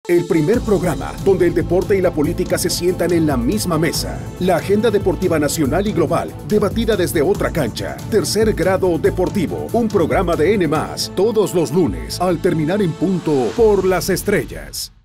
El primer programa donde el deporte y la política se sientan en la misma mesa. La agenda deportiva nacional y global, debatida desde otra cancha. Tercer Grado Deportivo, un programa de N+, todos los lunes, al terminar en punto por Las Estrellas.